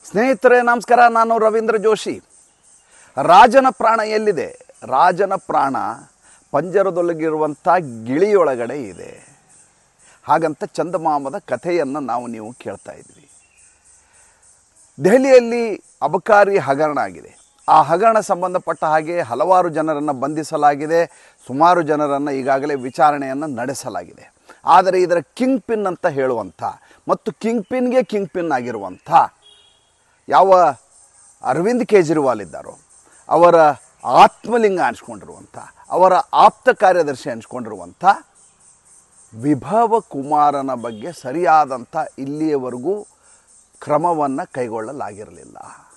ಸ್ನೇಹಿತರೆ ನಮಸ್ಕಾರ, ನಾನು ರವೀಂದ್ರ ಜೋಶಿ. ರಾಜನ ಪ್ರಾಣ ಎಲ್ಲಿದೆ? ರಾಜನ ಪ್ರಾಣ ಪಂಜರದೊಳಗಿರುವಂಥ ಗಿಳಿಯೊಳಗಡೆ ಇದೆ. ಹಾಗಂತ ಚಂದಮಾಮದ ಕಥೆಯನ್ನು ನೀವು ಕೇಳ್ತಾ ಇದ್ವಿ. ದೆಹಲಿಯಲ್ಲಿ ಅಬಕಾರಿ ಹಗರಣ ಆಗಿದೆ. ಆ ಹಗರಣ ಸಂಬಂಧಪಟ್ಟ ಹಾಗೆ ಹಲವಾರು ಜನರನ್ನು ಬಂಧಿಸಲಾಗಿದೆ. ಸುಮಾರು ಜನರನ್ನು ಈಗಾಗಲೇ ವಿಚಾರಣೆಯನ್ನು ನಡೆಸಲಾಗಿದೆ. ಆದರೆ ಇದರ ಕಿಂಗ್ ಪಿನ್ ಅಂತ ಹೇಳುವಂಥ ಮತ್ತು ಕಿಂಗ್ ಪಿನ್ ಆಗಿರುವಂಥ ಯಾವ ಅರವಿಂದ್ ಕೇಜ್ರಿವಾಲ್ ಇದ್ದಾರೋ ಅವರ ಆತ್ಮಲಿಂಗ ಅನಿಸ್ಕೊಂಡಿರುವಂಥ, ಅವರ ಆಪ್ತ ಕಾರ್ಯದರ್ಶಿ ಅನಿಸ್ಕೊಂಡಿರುವಂಥ ವಿಭವ ಕುಮಾರನ ಬಗ್ಗೆ ಸರಿಯಾದಂಥ ಇಲ್ಲಿಯವರೆಗೂ ಕ್ರಮವನ್ನು ಕೈಗೊಳ್ಳಲಾಗಿರಲಿಲ್ಲ.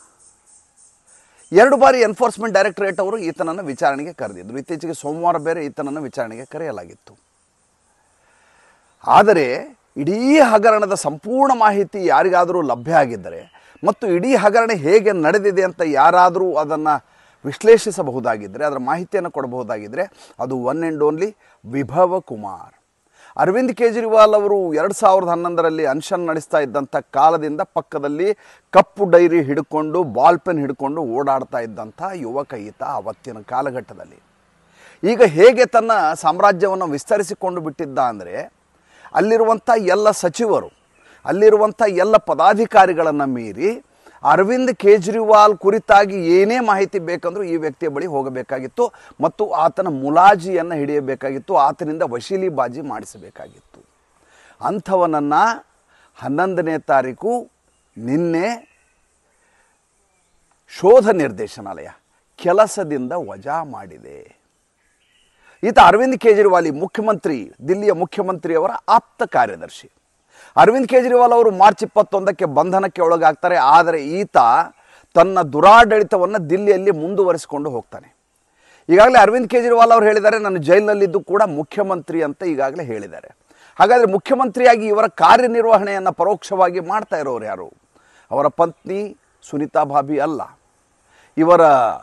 2 ಬಾರಿ ಎನ್ಫೋರ್ಸ್ಮೆಂಟ್ ಡೈರೆಕ್ಟರೇಟ್ ಅವರು ಈತನನ್ನು ವಿಚಾರಣೆಗೆ ಕರೆದಿದ್ದರು. ಇತ್ತೀಚೆಗೆ ಸೋಮವಾರ ಬೇರೆ ಈತನನ್ನು ವಿಚಾರಣೆಗೆ ಕರೆಯಲಾಗಿತ್ತು. ಆದರೆ ಇಡೀ ಹಗರಣದ ಸಂಪೂರ್ಣ ಮಾಹಿತಿ ಯಾರಿಗಾದರೂ ಲಭ್ಯ ಆಗಿದ್ದರೆ ಮತ್ತು ಇಡೀ ಹಗರಣ ಹೇಗೆ ನಡೆದಿದೆ ಅಂತ ಯಾರಾದರೂ ಅದನ್ನು ವಿಶ್ಲೇಷಿಸಬಹುದಾಗಿದ್ದರೆ, ಅದರ ಮಾಹಿತಿಯನ್ನು ಕೊಡಬಹುದಾಗಿದ್ದರೆ ಅದು one and only Vibhav Kumar. Arvind Kejriwal ಅವರು 2011ರಲ್ಲಿ ಅನ್ಷನ್ ನಡೆಸ್ತಾ ಇದ್ದಂಥ ಕಾಲದಿಂದ ಪಕ್ಕದಲ್ಲಿ ಕಪ್ಪು ಡೈರಿ ಹಿಡ್ಕೊಂಡು ಬಾಲ್ ಪೆನ್ ಹಿಡ್ಕೊಂಡು ಓಡಾಡ್ತಾ ಇದ್ದಂಥ ಯುವಕ ಈತ ಆವತ್ತಿನ ಕಾಲಘಟ್ಟದಲ್ಲಿ. ಈಗ ಹೇಗೆ ತನ್ನ ಸಾಮ್ರಾಜ್ಯವನ್ನು ವಿಸ್ತರಿಸಿಕೊಂಡು ಬಿಟ್ಟಿದ್ದ ಅಂದರೆ, ಅಲ್ಲಿರುವಂಥ ಎಲ್ಲ ಸಚಿವರು, ಅಲ್ಲಿರುವಂಥ ಎಲ್ಲ ಪದಾಧಿಕಾರಿಗಳನ್ನು ಮೀರಿ ಅರವಿಂದ್ ಕೇಜ್ರಿವಾಲ್ ಕುರಿತಾಗಿ ಏನೇ ಮಾಹಿತಿ ಬೇಕಂದ್ರೂ ಈ ವ್ಯಕ್ತಿಯ ಬಳಿ ಹೋಗಬೇಕಾಗಿತ್ತು ಮತ್ತು ಆತನ ಮುಲಾಜಿಯನ್ನು ಹಿಡಿಯಬೇಕಾಗಿತ್ತು, ಆತನಿಂದ ವಶೀಲಿಬಾಜಿ ಮಾಡಿಸಬೇಕಾಗಿತ್ತು. ಅಂಥವನನ್ನು 11ನೇ ತಾರೀಕು ನಿನ್ನೆ ಶೋಧ ನಿರ್ದೇಶನಾಲಯ ಕೆಲಸದಿಂದ ವಜಾ ಮಾಡಿದೆ. ಈತ ಅರವಿಂದ್ ಕೇಜ್ರಿವಾಲ್ ಮುಖ್ಯಮಂತ್ರಿ, ದಿಲ್ಲಿಯ ಮುಖ್ಯಮಂತ್ರಿಯವರ ಆಪ್ತ ಕಾರ್ಯದರ್ಶಿ. ಅರವಿಂದ್ ಕೇಜ್ರಿವಾಲ್ ಅವರು ಮಾರ್ಚ್ 21ಕ್ಕೆ ಬಂಧನಕ್ಕೆ ಒಳಗಾಗ್ತಾರೆ. ಆದರೆ ಈತ ತನ್ನ ದುರಾಡಳಿತವನ್ನು ದಿಲ್ಲಿಯಲ್ಲಿ ಮುಂದುವರಿಸಿಕೊಂಡು ಹೋಗ್ತಾನೆ. ಈಗಾಗಲೇ ಅರವಿಂದ್ ಕೇಜ್ರಿವಾಲ್ ಅವರು ಹೇಳಿದ್ದಾರೆ, ನಾನು ಜೈಲಿನಲ್ಲಿದ್ದು ಕೂಡ ಮುಖ್ಯಮಂತ್ರಿ ಅಂತ ಈಗಾಗಲೇ ಹೇಳಿದ್ದಾರೆ. ಹಾಗಾದರೆ ಮುಖ್ಯಮಂತ್ರಿಯಾಗಿ ಇವರ ಕಾರ್ಯನಿರ್ವಹಣೆಯನ್ನು ಪರೋಕ್ಷವಾಗಿ ಮಾಡ್ತಾ ಇರೋರು ಯಾರು? ಅವರ ಪತ್ನಿ ಸುನೀತಾ ಭಾಬಿ ಅಲ್ಲ, ಇವರ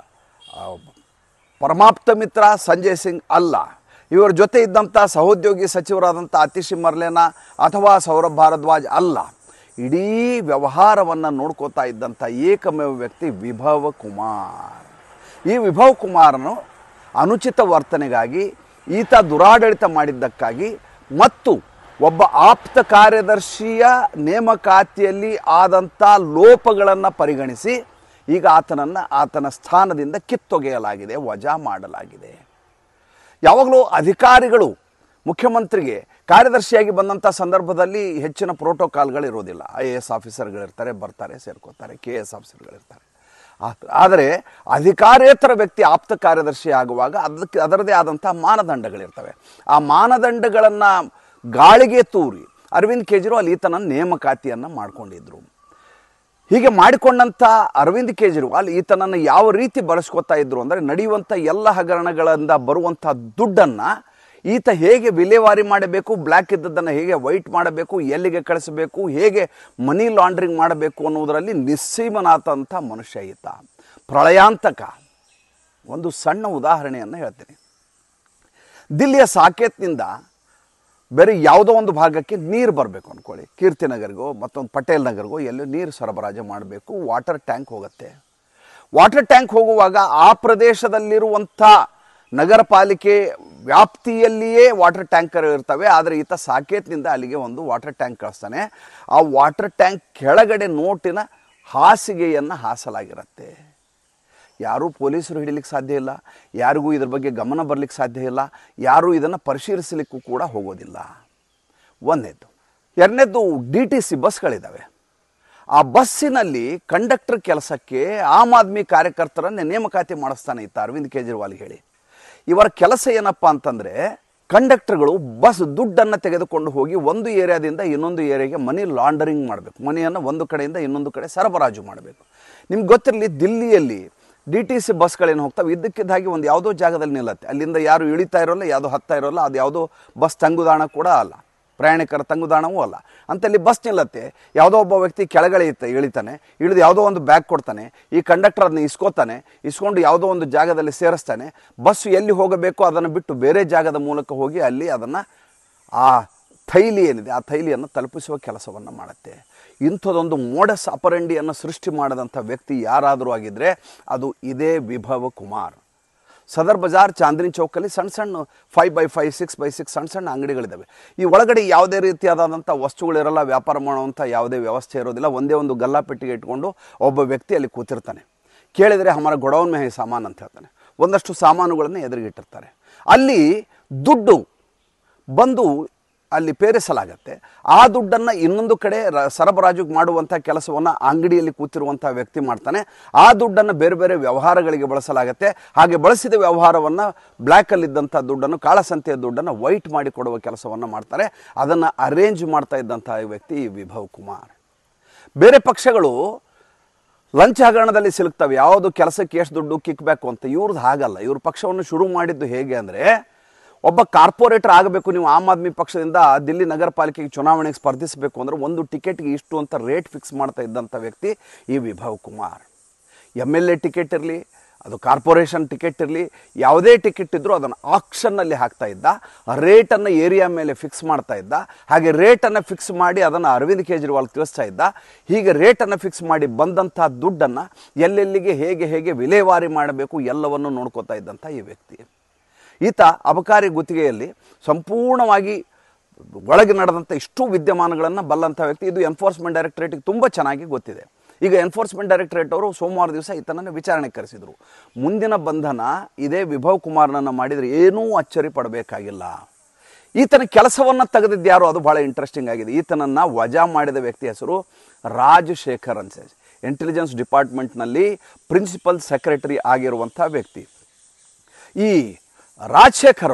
ಪರಮಾಪ್ತ ಮಿತ್ರ ಸಂಜಯ್ ಸಿಂಗ್ ಅಲ್ಲ, ಇವರ ಜೊತೆ ಇದ್ದಂಥ ಸಹೋದ್ಯೋಗಿ ಸಚಿವರಾದಂಥ ಅತಿಶಿ ಮರ್ಲೇನಾ ಅಥವಾ ಸೌರಭ್ ಭಾರದ್ವಾಜ್ ಅಲ್ಲ. ಇಡೀ ವ್ಯವಹಾರವನ್ನು ನೋಡ್ಕೋತಾ ಇದ್ದಂಥ ಏಕಮೇವ ವ್ಯಕ್ತಿ ವಿಭವ ಕುಮಾರ್. ಈ ವಿಭವ ಕುಮಾರನು ಅನುಚಿತ ವರ್ತನೆಗಾಗಿ, ಈತ ದುರಾಡಳಿತ ಮಾಡಿದ್ದಕ್ಕಾಗಿ ಮತ್ತು ಒಬ್ಬ ಆಪ್ತ ಕಾರ್ಯದರ್ಶಿಯ ನೇಮಕಾತಿಯಲ್ಲಿ ಆದಂಥ ಲೋಪಗಳನ್ನು ಪರಿಗಣಿಸಿ ಈಗ ಆತನ ಸ್ಥಾನದಿಂದ ಕಿತ್ತೊಗೆಯಲಾಗಿದೆ, ವಜಾ ಮಾಡಲಾಗಿದೆ. ಯಾವಾಗಲೂ ಅಧಿಕಾರಿಗಳು ಮುಖ್ಯಮಂತ್ರಿಗೆ ಕಾರ್ಯದರ್ಶಿಯಾಗಿ ಬಂದಂಥ ಸಂದರ್ಭದಲ್ಲಿ ಹೆಚ್ಚಿನ ಪ್ರೋಟೋಕಾಲ್ಗಳಿರೋದಿಲ್ಲ. IAS ಆಫೀಸರ್ಗಳಿರ್ತಾರೆ, ಬರ್ತಾರೆ, ಸೇರ್ಕೋತಾರೆ, KS ಆಫೀಸರ್ಗಳಿರ್ತಾರೆ. ಆದರೆ ಅಧಿಕಾರೇತರ ವ್ಯಕ್ತಿ ಆಪ್ತ ಕಾರ್ಯದರ್ಶಿ ಆಗುವಾಗ ಅದರದೇ ಆದಂಥ ಮಾನದಂಡಗಳಿರ್ತವೆ. ಆ ಮಾನದಂಡಗಳನ್ನು ಗಾಳಿಗೆ ತೂರಿ ಅರವಿಂದ್ ಕೇಜ್ರಿವಾಲ್ ಈತನ ನೇಮಕಾತಿಯನ್ನು ಮಾಡಿಕೊಂಡಿದ್ರು. ಹೀಗೆ ಮಾಡಿಕೊಂಡಂಥ ಅರವಿಂದ್ ಕೇಜ್ರಿವಾಲ್ ಈತನನ್ನು ಯಾವ ರೀತಿ ಬಳಸ್ಕೊತಾ ಇದ್ರು ಅಂದರೆ, ನಡೆಯುವಂಥ ಎಲ್ಲ ಹಗರಣಗಳಿಂದ ಬರುವಂಥ ದುಡ್ಡನ್ನು ಈತ ಹೇಗೆ ವಿಲೇವಾರಿ ಮಾಡಬೇಕು, ಬ್ಲ್ಯಾಕ್ ಇದ್ದದ್ದನ್ನು ಹೇಗೆ ವೈಟ್ ಮಾಡಬೇಕು, ಎಲ್ಲಿಗೆ ಕಳಿಸಬೇಕು, ಹೇಗೆ ಮನಿ ಲಾಂಡ್ರಿಂಗ್ ಮಾಡಬೇಕು ಅನ್ನೋದರಲ್ಲಿ ನಿಸ್ಸೀಮನಾದಂಥ ಮನುಷ್ಯ ಈತ. ಪ್ರಳಯಾಂತಕ. ಒಂದು ಸಣ್ಣ ಉದಾಹರಣೆಯನ್ನು ಹೇಳ್ತೀನಿ. ದಿಲ್ಲಿಯ ಸಾಕೇತ್ನಿಂದ ಬೇರೆ ಯಾವುದೋ ಒಂದು ಭಾಗಕ್ಕೆ ನೀರು ಬರಬೇಕು ಅಂದ್ಕೊಳ್ಳಿ, ಕೀರ್ತಿನಗರ್ಗೋ ಮತ್ತೊಂದು ಪಟೇಲ್ ನಗರ್ಗೋ ಎಲ್ಲೋ ನೀರು ಸರಬರಾಜು ಮಾಡಬೇಕು. ವಾಟರ್ ಟ್ಯಾಂಕ್ ಹೋಗುತ್ತೆ. ವಾಟರ್ ಟ್ಯಾಂಕ್ ಹೋಗುವಾಗ ಆ ಪ್ರದೇಶದಲ್ಲಿರುವಂಥ ನಗರ ಪಾಲಿಕೆ ವ್ಯಾಪ್ತಿಯಲ್ಲಿಯೇ ವಾಟರ್ ಟ್ಯಾಂಕರ್ ಇರ್ತವೆ. ಆದರೆ ಈತ ಸಾಕೇತ್ನಿಂದ ಅಲ್ಲಿಗೆ ಒಂದು ವಾಟರ್ ಟ್ಯಾಂಕ್ ಕಳಿಸ್ತಾನೆ. ಆ ವಾಟರ್ ಟ್ಯಾಂಕ್ ಕೆಳಗಡೆ ನೋಟಿನ ಹಾಸಿಗೆಯನ್ನು ಹಾಸಲಾಗಿರುತ್ತೆ. ಯಾರೂ ಪೊಲೀಸರು ಹಿಡಿಲಿಕ್ಕೆ ಸಾಧ್ಯ ಇಲ್ಲ, ಯಾರಿಗೂ ಇದ್ರ ಬಗ್ಗೆ ಗಮನ ಬರಲಿಕ್ಕೆ ಸಾಧ್ಯ ಇಲ್ಲ, ಯಾರೂ ಇದನ್ನು ಪರಿಶೀಲಿಸಲಿಕ್ಕೂ ಕೂಡ ಹೋಗೋದಿಲ್ಲ. ಒಂದನೇದು. ಎರಡನೇದು, DTC ಬಸ್ಗಳಿದ್ದಾವೆ. ಆ ಬಸ್ಸಿನಲ್ಲಿ ಕಂಡಕ್ಟರ್ ಕೆಲಸಕ್ಕೆ ಆಮ್ ಆದ್ಮಿ ಕಾರ್ಯಕರ್ತರನ್ನೇ ನೇಮಕಾತಿ ಮಾಡಿಸ್ತಾನೆ ಈತ ಅರವಿಂದ್ ಕೇಜ್ರಿವಾಲ್ ಹೇಳಿ. ಇವರ ಕೆಲಸ ಏನಪ್ಪ ಅಂತಂದರೆ, ಕಂಡಕ್ಟರ್ಗಳು ಬಸ್ ದುಡ್ಡನ್ನು ತೆಗೆದುಕೊಂಡು ಹೋಗಿ ಒಂದು ಏರಿಯಾದಿಂದ ಇನ್ನೊಂದು ಏರಿಯಾಗೆ ಮನಿ ಲಾಂಡರಿಂಗ್ ಮಾಡಬೇಕು. ಮನಿಯನ್ನು ಒಂದು ಕಡೆಯಿಂದ ಇನ್ನೊಂದು ಕಡೆ ಸರಬರಾಜು ಮಾಡಬೇಕು. ನಿಮ್ಗೆ ಗೊತ್ತಿರಲಿ, ದಿಲ್ಲಿಯಲ್ಲಿ DTC ಬಸ್ಗಳೇನು ಹೋಗ್ತವೆ, ಇದ್ದಕ್ಕಿದ್ದಾಗಿ ಒಂದು ಯಾವುದೋ ಜಾಗದಲ್ಲಿ ನಿಲ್ಲತ್ತೆ. ಅಲ್ಲಿಂದ ಯಾರು ಇಳಿತಾ ಇರೋಲ್ಲ, ಯಾವುದೋ ಹತ್ತಾ ಇರೋಲ್ಲ, ಅದು ಯಾವುದೋ ಬಸ್ ತಂಗುದಾಣ ಕೂಡ ಅಲ್ಲ, ಪ್ರಯಾಣಿಕರ ತಂಗುದಾಣವೂ ಅಲ್ಲ. ಅಂತಲ್ಲಿ ಬಸ್ ನಿಲ್ಲತ್ತೆ. ಯಾವುದೋ ಒಬ್ಬ ವ್ಯಕ್ತಿ ಕೆಳಗಡೆ ಇಳಿತಾನೆ, ಇಳಿದು ಯಾವುದೋ ಒಂದು ಬ್ಯಾಗ್ ಕೊಡ್ತಾನೆ, ಈ ಕಂಡಕ್ಟರ್ ಅದನ್ನ ಇಸ್ಕೊಂಡು ಯಾವುದೋ ಒಂದು ಜಾಗದಲ್ಲಿ ಸೇರಿಸ್ತಾನೆ. ಬಸ್ ಎಲ್ಲಿ ಹೋಗಬೇಕು ಅದನ್ನು ಬಿಟ್ಟು ಬೇರೆ ಜಾಗದ ಮೂಲಕ ಹೋಗಿ ಅಲ್ಲಿ ಅದನ್ನು ಆ ಥೈಲಿ ಏನಿದೆ ಆ ಥೈಲಿಯನ್ನು ತಲುಪಿಸುವ ಕೆಲಸವನ್ನು ಮಾಡುತ್ತೆ. ಇಂಥದ್ದೊಂದು ಮೋಡಸ್ ಅಪರೆಂಡಿಯನ್ನು ಸೃಷ್ಟಿ ಮಾಡಿದಂಥ ವ್ಯಕ್ತಿ ಯಾರಾದರೂ ಆಗಿದ್ದರೆ ಅದು ಇದೇ ವಿಭವ ಕುಮಾರ್. ಸದರ್ ಬಜಾರ್, ಚಾಂದಿನಿ ಚೌಕಲ್ಲಿ ಸಣ್ಣ ಸಣ್ಣ 5x5 6x6 ಸಣ್ಣ ಸಣ್ಣ ಅಂಗಡಿಗಳಿದ್ದಾವೆ. ಈ ಒಳಗಡೆ ಯಾವುದೇ ರೀತಿಯಾದಂಥ ವಸ್ತುಗಳಿರಲ್ಲ, ವ್ಯಾಪಾರ ಮಾಡುವಂಥ ಯಾವುದೇ ವ್ಯವಸ್ಥೆ ಇರೋದಿಲ್ಲ. ಒಂದೇ ಒಂದು ಗಲ್ಲಾಪೆಟ್ಟಿಗೆ ಇಟ್ಕೊಂಡು ಒಬ್ಬ ವ್ಯಕ್ತಿ ಅಲ್ಲಿ ಕೂತಿರ್ತಾನೆ. ಕೇಳಿದರೆ ಹಮಾರ ಗೊಡೌನ್ ಮೇ ಸಾಮಾನು ಅಂತ ಹೇಳ್ತಾನೆ. ಒಂದಷ್ಟು ಸಾಮಾನುಗಳನ್ನು ಎದುರಿಗಿಟ್ಟಿರ್ತಾರೆ. ಅಲ್ಲಿ ದುಡ್ಡು ಬಂದು ಅಲ್ಲಿ ಪೇರಿಸಲಾಗತ್ತೆ. ಆ ದುಡ್ಡನ್ನು ಇನ್ನೊಂದು ಕಡೆ ಸರಬರಾಜು ಮಾಡುವಂಥ ಕೆಲಸವನ್ನು ಅಂಗಡಿಯಲ್ಲಿ ಕೂತಿರುವಂಥ ವ್ಯಕ್ತಿ ಮಾಡ್ತಾನೆ. ಆ ದುಡ್ಡನ್ನು ಬೇರೆ ಬೇರೆ ವ್ಯವಹಾರಗಳಿಗೆ ಬಳಸಲಾಗತ್ತೆ. ಹಾಗೆ ಬಳಸಿದ ವ್ಯವಹಾರವನ್ನು ಬ್ಲ್ಯಾಕಲ್ಲಿದ್ದಂಥ ದುಡ್ಡನ್ನು, ಕಾಳಸಂತೆಯ ದುಡ್ಡನ್ನು ವೈಟ್ ಮಾಡಿ ಕೊಡುವ ಕೆಲಸವನ್ನು ಮಾಡ್ತಾರೆ. ಅದನ್ನು ಅರೇಂಜ್ ಮಾಡ್ತಾ ಇದ್ದಂಥ ವ್ಯಕ್ತಿ ವಿಭವ್ ಕುಮಾರ್. ಬೇರೆ ಪಕ್ಷಗಳು ಲಂಚ್ ಹಗರಣದಲ್ಲಿ ಸಿಲುಕ್ತವೆ, ಯಾವುದು ಕೆಲಸಕ್ಕೆ ಎಷ್ಟು ದುಡ್ಡು ಕಿಕ್ ಬ್ಯಾಕು ಅಂತ. ಇವ್ರದ್ದು ಹಾಗಲ್ಲ. ಇವ್ರ ಪಕ್ಷವನ್ನು ಶುರು ಮಾಡಿದ್ದು ಹೇಗೆ ಅಂದರೆ, ಒಬ್ಬ ಕಾರ್ಪೊರೇಟರ್ ಆಗಬೇಕು, ನೀವು ಆಮ್ ಆದ್ಮಿ ಪಕ್ಷದಿಂದ ದಿಲ್ಲಿ ನಗರ ಪಾಲಿಕೆಗೆ ಚುನಾವಣೆಗೆ ಸ್ಪರ್ಧಿಸಬೇಕು ಅಂದರೆ ಒಂದು ಟಿಕೆಟ್ಗೆ ಇಷ್ಟು ಅಂತ ರೇಟ್ ಫಿಕ್ಸ್ ಮಾಡ್ತಾ ಇದ್ದಂಥ ವ್ಯಕ್ತಿ ಈ ವಿಭವ್ ಕುಮಾರ್. MLA ಟಿಕೆಟ್ ಇರಲಿ, ಅದು ಕಾರ್ಪೊರೇಷನ್ ಟಿಕೆಟ್ ಇರಲಿ, ಯಾವುದೇ ಟಿಕೆಟ್ ಇದ್ದರೂ ಅದನ್ನು ಆಕ್ಷನ್ನಲ್ಲಿ ಹಾಕ್ತಾ ಇದ್ದ. ರೇಟನ್ನು ಏರಿಯಾ ಮೇಲೆ ಫಿಕ್ಸ್ ಮಾಡ್ತಾ ಇದ್ದ. ಹಾಗೆ ರೇಟನ್ನು ಫಿಕ್ಸ್ ಮಾಡಿ ಅದನ್ನು ಅರವಿಂದ್ ಕೇಜ್ರಿವಾಲ್ ತಿಳಿಸ್ತಾ ಇದ್ದ. ಹೀಗೆ ರೇಟನ್ನು ಫಿಕ್ಸ್ ಮಾಡಿ ಬಂದಂಥ ದುಡ್ಡನ್ನು ಎಲ್ಲೆಲ್ಲಿಗೆ ಹೇಗೆ ಹೇಗೆ ವಿಲೇವಾರಿ ಮಾಡಬೇಕು ಎಲ್ಲವನ್ನು ನೋಡ್ಕೋತಾ ಇದ್ದಂಥ ಈ ವ್ಯಕ್ತಿ. ಈತ ಅಬಕಾರಿ ಗುತ್ತಿಗೆಯಲ್ಲಿ ಸಂಪೂರ್ಣವಾಗಿ ಒಳಗೆ ನಡೆದಂಥ ಇಷ್ಟು ವಿದ್ಯಮಾನಗಳನ್ನು ಬಲ್ಲಂಥ ವ್ಯಕ್ತಿ. ಇದು ಎನ್ಫೋರ್ಸ್ಮೆಂಟ್ ಡೈರೆಕ್ಟರೇಟಿಗೆ ತುಂಬ ಚೆನ್ನಾಗಿ ಗೊತ್ತಿದೆ. ಈಗ ಎನ್ಫೋರ್ಸ್ಮೆಂಟ್ ಡೈರೆಕ್ಟರೇಟ್ ಅವರು ಸೋಮವಾರ ದಿವಸ ಈತನನ್ನು ವಿಚಾರಣೆಗೆ ಕರೆಸಿದರು. ಮುಂದಿನ ಬಂಧನ ಇದೇ ವಿಭವ್ ಕುಮಾರ್ನನ್ನು ಮಾಡಿದರೆ ಏನೂ ಅಚ್ಚರಿ ಪಡಬೇಕಾಗಿಲ್ಲ. ಈತನ ಕೆಲಸವನ್ನು ತೆಗೆದಿದ್ದು ಯಾರು, ಅದು ಭಾಳ ಇಂಟ್ರೆಸ್ಟಿಂಗ್ ಆಗಿದೆ. ಈತನನ್ನು ವಜಾ ಮಾಡಿದ ವ್ಯಕ್ತಿ ಹೆಸರು ರಾಜಶೇಖರ್ ಅಂತ, ಇಂಟೆಲಿಜೆನ್ಸ್ ಡಿಪಾರ್ಟ್ಮೆಂಟ್ನಲ್ಲಿ ಪ್ರಿನ್ಸಿಪಲ್ ಸೆಕ್ರೆಟರಿ ಆಗಿರುವಂಥ ವ್ಯಕ್ತಿ. ಈ ರಾಜಶೇಖರ್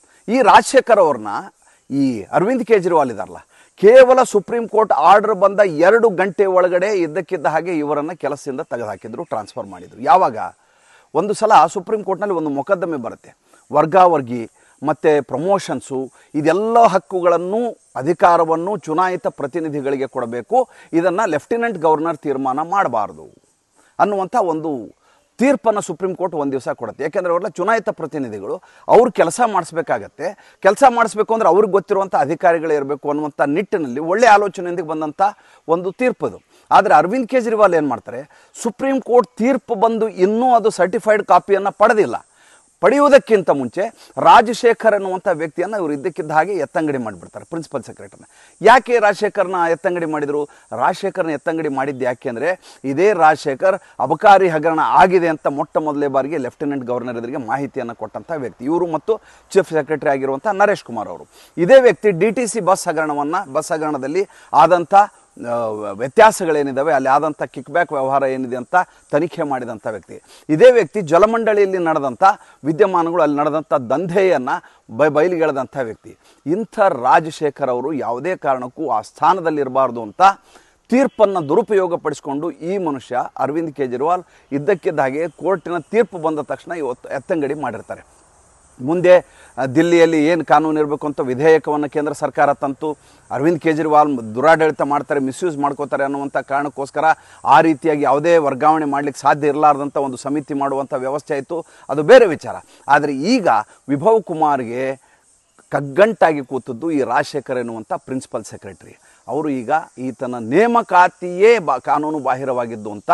ಅವ್ರನ್ನ ಈ ಅರವಿಂದ್ ಕೇಜ್ರಿವಾಲ್ ಇದಾರಲ್ಲ, ಕೇವಲ ಸುಪ್ರೀಂ ಕೋರ್ಟ್ ಆರ್ಡರ್ ಬಂದ 2 ಗಂಟೆ ಒಳಗಡೆ ಇದ್ದಕ್ಕಿದ್ದ ಹಾಗೆ ಇವರನ್ನು ಕೆಲಸದಿಂದ ತೆಗೆದುಹಾಕಿದ್ರು, ಟ್ರಾನ್ಸ್ಫರ್ ಮಾಡಿದರು. ಯಾವಾಗ ಒಂದು ಸಲ ಸುಪ್ರೀಂ ಕೋರ್ಟ್ನಲ್ಲಿ ಒಂದು ಮೊಕದ್ದಮೆ ಬರುತ್ತೆ, ವರ್ಗಾವರ್ಗಿ ಮತ್ತು ಪ್ರಮೋಷನ್ಸು, ಇದೆಲ್ಲ ಹಕ್ಕುಗಳನ್ನು ಅಧಿಕಾರವನ್ನು ಚುನಾಯಿತ ಪ್ರತಿನಿಧಿಗಳಿಗೆ ಕೊಡಬೇಕು, ಇದನ್ನು ಲೆಫ್ಟಿನೆಂಟ್ ಗವರ್ನರ್ ತೀರ್ಮಾನ ಮಾಡಬಾರ್ದು ಅನ್ನುವಂಥ ಒಂದು ತೀರ್ಪನ್ನು ಸುಪ್ರೀಂ ಕೋರ್ಟ್ ಒಂದು ದಿವಸ ಕೊಡುತ್ತೆ. ಯಾಕೆಂದರೆ ಅವರೆಲ್ಲ ಚುನಾಯಿತ ಪ್ರತಿನಿಧಿಗಳು, ಅವ್ರು ಕೆಲಸ ಮಾಡಿಸ್ಬೇಕಾಗತ್ತೆ. ಕೆಲಸ ಮಾಡಿಸ್ಬೇಕು ಅಂದರೆ ಅವ್ರಿಗೆ ಗೊತ್ತಿರುವಂಥ ಅಧಿಕಾರಿಗಳೇ ಇರಬೇಕು ಅನ್ನುವಂಥ ನಿಟ್ಟಿನಲ್ಲಿ ಒಳ್ಳೆಯ ಆಲೋಚನೆಯೊಂದಿಗೆ ಬಂದಂಥ ಒಂದು ತೀರ್ಪು ಇದು. ಆದರೆ ಅರವಿಂದ್ ಕೇಜ್ರಿವಾಲ್ ಏನು ಮಾಡ್ತಾರೆ, ಸುಪ್ರೀಂ ಕೋರ್ಟ್ ತೀರ್ಪು ಬಂದು ಇನ್ನೂ ಅದು ಸರ್ಟಿಫೈಡ್ ಕಾಪಿಯನ್ನು ಪಡೆದಿಲ್ಲ. ಪಡೆಯುವುದಕ್ಕಿಂತ ಮುಂಚೆ ರಾಜಶೇಖರ್ ಅನ್ನುವಂಥ ವ್ಯಕ್ತಿಯನ್ನು ಇವರು ಇದ್ದಕ್ಕಿದ್ದ ಹಾಗೆ ಎತ್ತಂಗಡಿ ಮಾಡಿಬಿಡ್ತಾರೆ, ಪ್ರಿನ್ಸಿಪಲ್ ಸೆಕ್ರೆಟರಿನ. ಯಾಕೆ ರಾಜಶೇಖರ್ನ ಎತ್ತಂಗಡಿ ಮಾಡಿದರು? ರಾಜಶೇಖರ್ನ ಎತ್ತಂಗಡಿ ಮಾಡಿದ್ದು ಯಾಕೆ ಅಂದರೆ, ಇದೇ ರಾಜಶೇಖರ್ ಅಬಕಾರಿ ಹಗರಣ ಆಗಿದೆ ಅಂತ ಮೊದಲೇ ಬಾರಿಗೆ ಲೆಫ್ಟಿನೆಂಟ್ ಗವರ್ನರ್ ಎದುರಿಗೆ ಮಾಹಿತಿಯನ್ನು ಕೊಟ್ಟಂಥ ವ್ಯಕ್ತಿ ಇವರು, ಮತ್ತು ಚೀಫ್ ಸೆಕ್ರೆಟರಿ ಆಗಿರುವಂಥ ನರೇಶ್ ಕುಮಾರ್ ಅವರು. ಇದೇ ವ್ಯಕ್ತಿ DTC ಬಸ್ ಹಗರಣದಲ್ಲಿ ಆದಂಥ ವ್ಯತ್ಯಾಸಗಳೇನಿದ್ದಾವೆ, ಅಲ್ಲಿ ಆದಂಥ ಕಿಕ್ ಬ್ಯಾಕ್ ವ್ಯವಹಾರ ಏನಿದೆ ಅಂತ ತನಿಖೆ ಮಾಡಿದಂಥ ವ್ಯಕ್ತಿ. ಇದೇ ವ್ಯಕ್ತಿ ಜಲಮಂಡಳಿಯಲ್ಲಿ ನಡೆದಂಥ ವಿದ್ಯಮಾನಗಳು, ಅಲ್ಲಿ ನಡೆದಂಥ ದಂಧೆಯನ್ನು ಬಯಲಿಗೆಳೆದಂಥ ವ್ಯಕ್ತಿ. ಇಂಥ ರಾಜಶೇಖರ್ ಅವರು ಯಾವುದೇ ಕಾರಣಕ್ಕೂ ಆ ಸ್ಥಾನದಲ್ಲಿರಬಾರ್ದು ಅಂತ ತೀರ್ಪನ್ನು ದುರುಪಯೋಗಪಡಿಸಿಕೊಂಡು ಈ ಮನುಷ್ಯ ಅರವಿಂದ್ ಕೇಜ್ರಿವಾಲ್ ಇದ್ದಕ್ಕಿದ್ದ ಹಾಗೆ ಕೋರ್ಟಿನ ತೀರ್ಪು ಬಂದ ತಕ್ಷಣ ಇವತ್ತು ಎತ್ತಂಗಡಿ ಮಾಡಿರ್ತಾರೆ. ಮುಂದೆ ದಿಲ್ಲಿಯಲ್ಲಿ ಏನು ಕಾನೂನು ಇರಬೇಕು ಅಂತ ವಿಧೇಯಕವನ್ನು ಕೇಂದ್ರ ಸರ್ಕಾರ ತಂತು. ಅರವಿಂದ್ ಕೇಜ್ರಿವಾಲ್ ದುರಾಡಳಿತ ಮಾಡ್ತಾರೆ, ಮಿಸ್ಯೂಸ್ ಮಾಡ್ಕೋತಾರೆ ಅನ್ನುವಂಥ ಕಾರಣಕ್ಕೋಸ್ಕರ ಆ ರೀತಿಯಾಗಿ ಯಾವುದೇ ವರ್ಗಾವಣೆ ಮಾಡಲಿಕ್ಕೆ ಸಾಧ್ಯ ಇರಲಾರ್ದಂಥ ಒಂದು ಸಮಿತಿ ಮಾಡುವಂಥ ವ್ಯವಸ್ಥೆ ಆಯಿತು, ಅದು ಬೇರೆ ವಿಚಾರ. ಆದರೆ ಈಗ ವಿಭವ್ ಕುಮಾರ್ಗೆ ಕಗ್ಗಂಟಾಗಿ ಕೂತದ್ದು ಈ ರಾಜಶೇಖರ್ ಎನ್ನುವಂಥ ಪ್ರಿನ್ಸಿಪಲ್ ಸೆಕ್ರೆಟರಿ. ಅವರು ಈಗ ಈತನ ನೇಮಕಾತಿಯೇ ಕಾನೂನು ಬಾಹಿರವಾಗಿದ್ದು ಅಂತ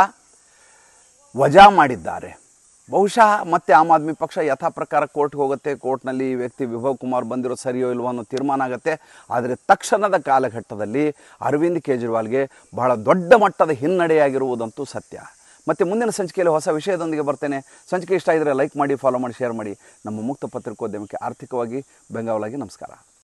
ವಜಾ ಮಾಡಿದ್ದಾರೆ. ಬಹುಶಃ ಮತ್ತೆ ಆಮ್ ಆದ್ಮಿ ಪಕ್ಷ ಯಥಾ ಪ್ರಕಾರ ಕೋರ್ಟ್ಗೆ ಹೋಗುತ್ತೆ. ಕೋರ್ಟ್ನಲ್ಲಿ ಈ ವ್ಯಕ್ತಿ ವಿಭವ್ ಕುಮಾರ್ ಬಂದಿರೋ ಸರಿಯೋ ಇಲ್ವೋ ಅನ್ನೋ ತೀರ್ಮಾನ ಆಗುತ್ತೆ. ಆದರೆ ತಕ್ಷಣದ ಕಾಲಘಟ್ಟದಲ್ಲಿ ಅರವಿಂದ್ ಕೇಜ್ರಿವಾಲ್ಗೆ ಬಹಳ ದೊಡ್ಡ ಮಟ್ಟದ ಹಿನ್ನಡೆಯಾಗಿರುವುದಂತೂ ಸತ್ಯ. ಮತ್ತು ಮುಂದಿನ ಸಂಚಿಕೆಯಲ್ಲಿ ಹೊಸ ವಿಷಯದೊಂದಿಗೆ ಬರ್ತೇನೆ. ಸಂಚಿಕೆ ಇಷ್ಟ ಆಗಿದ್ರೆ ಲೈಕ್ ಮಾಡಿ, ಫಾಲೋ ಮಾಡಿ, ಶೇರ್ ಮಾಡಿ. ನಮ್ಮ ಮುಕ್ತ ಪತ್ರಿಕೋದ್ಯಮಕ್ಕೆ ಆರ್ಥಿಕವಾಗಿ ಬೆಂಗಾವಲಾಗಿ ನಮಸ್ಕಾರ.